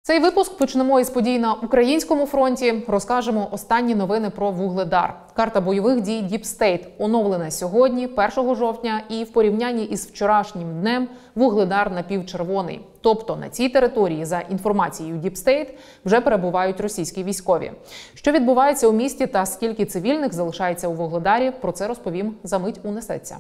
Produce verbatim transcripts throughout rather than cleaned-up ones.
Цей випуск почнемо із подій на українському фронті. Розкажемо останні новини про Вугледар. Карта бойових дій Deep State оновлена сьогодні, першого жовтня, і в порівнянні із вчорашнім днем Вугледар напівчервоний. Тобто на цій території, за інформацією Deep State, вже перебувають російські військові. Що відбувається у місті та скільки цивільних залишається у Вугледарі, про це розповім за мить у «Несеться».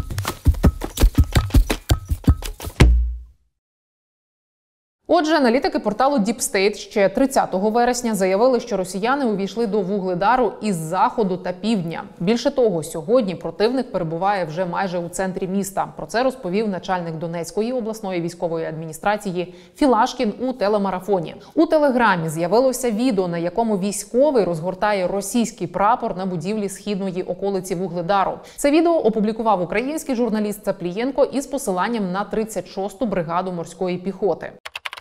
Отже, аналітики порталу Deep State ще тридцятого вересня заявили, що росіяни увійшли до Вугледару із заходу та півдня. Більше того, сьогодні противник перебуває вже майже у центрі міста. Про це розповів начальник Донецької обласної військової адміністрації Філашкін у телемарафоні. У телеграмі з'явилося відео, на якому військовий розгортає російський прапор на будівлі східної околиці Вугледару. Це відео опублікував український журналіст Цаплієнко із посиланням на тридцять шосту бригаду морської піхоти.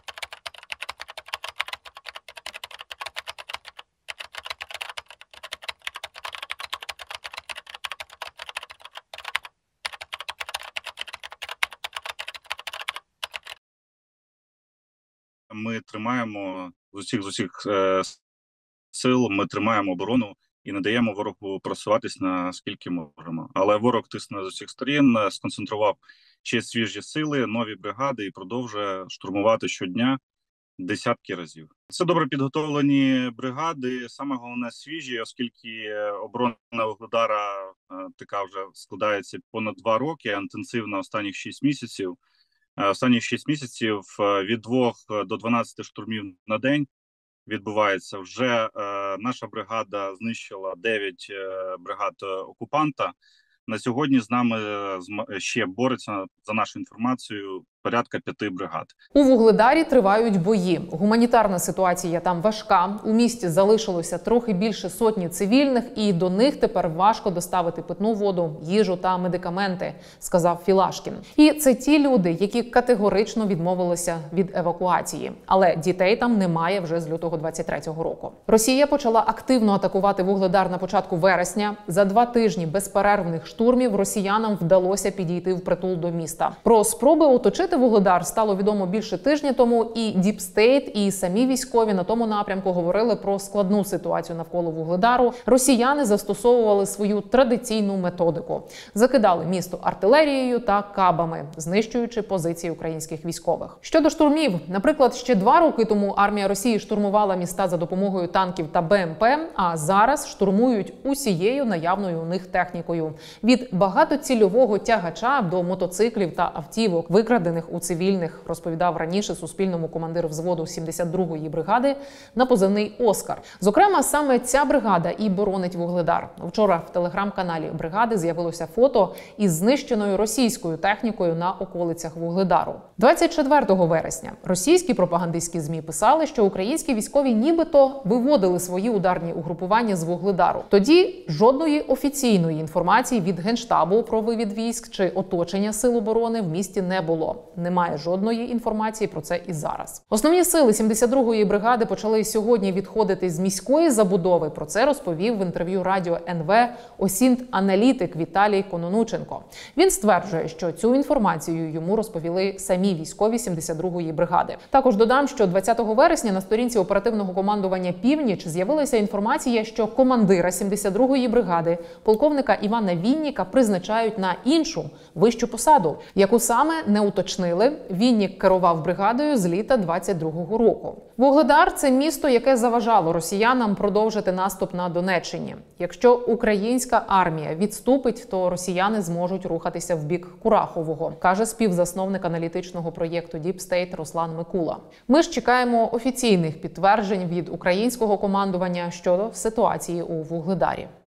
Ми тримаємо з усіх, з усіх е, сил, ми тримаємо оборону і не даємо ворогу просуватись наскільки можемо. Але ворог тисне з усіх сторін, сконцентрував ще свіжі сили, нові бригади і продовжує штурмувати щодня десятки разів. Це добре підготовлені бригади, саме головне свіжі, оскільки оборона Вугледара е, така вже складається понад два роки, а інтенсивно останніх шість місяців. Останні шість місяців від двох до дванадцяти штурмів на день відбувається. Вже е, наша бригада знищила дев'ять е, бригад окупанта. На сьогодні з нами ще бореться, за нашою інформацією, порядка п'яти бригад. У Вугледарі тривають бої. Гуманітарна ситуація там важка. У місті залишилося трохи більше сотні цивільних, і до них тепер важко доставити питну воду, їжу та медикаменти, сказав Філашкін. І це ті люди, які категорично відмовилися від евакуації. Але дітей там немає вже з лютого двадцять третього року. Росія почала активно атакувати Вугледар на початку вересня. За два тижні безперервних штурмів росіянам вдалося підійти впритул до міста. Про спроби оточити Вугледар стало відомо більше тижня тому, і Deep State, і самі військові на тому напрямку говорили про складну ситуацію навколо Вугледару. Росіяни застосовували свою традиційну методику. Закидали місто артилерією та кабами, знищуючи позиції українських військових. Щодо штурмів, наприклад, ще два роки тому армія Росії штурмувала міста за допомогою танків та Б М П, а зараз штурмують усією наявною у них технікою. Від багатоцільового тягача до мотоциклів та автівок, викрадених у цивільних, розповідав раніше Суспільному командир взводу сімдесят другої бригади на позивний «Оскар». Зокрема, саме ця бригада і боронить Вугледар. Вчора в телеграм-каналі бригади з'явилося фото із знищеною російською технікою на околицях Вугледару. двадцять четвертого вересня російські пропагандистські ЗМІ писали, що українські військові нібито виводили свої ударні угрупування з Вугледару. Тоді жодної офіційної інформації від Генштабу про вивід військ чи оточення сил оборони в місті не було. Немає жодної інформації про це і зараз. Основні сили сімдесят другої бригади почали сьогодні відходити з міської забудови. Про це розповів в інтерв'ю радіо Н В осінт-аналітик Віталій Кононученко. Він стверджує, що цю інформацію йому розповіли самі військові сімдесят другої бригади. Також додам, що двадцятого вересня на сторінці оперативного командування «Північ» з'явилася інформація, що командира сімдесят другої бригади, полковника Івана Вінніка, призначають на іншу, вищу посаду, яку саме не уточнили. Віннік керував бригадою з літа двадцять другого року. Вугледар – це місто, яке заважало росіянам продовжити наступ на Донеччині. Якщо українська армія відступить, то росіяни зможуть рухатися в бік Курахового, каже співзасновник аналітичного проєкту Deep State Руслан Микула. Ми ж чекаємо офіційних підтверджень від українського командування щодо ситуації у Вугледарі.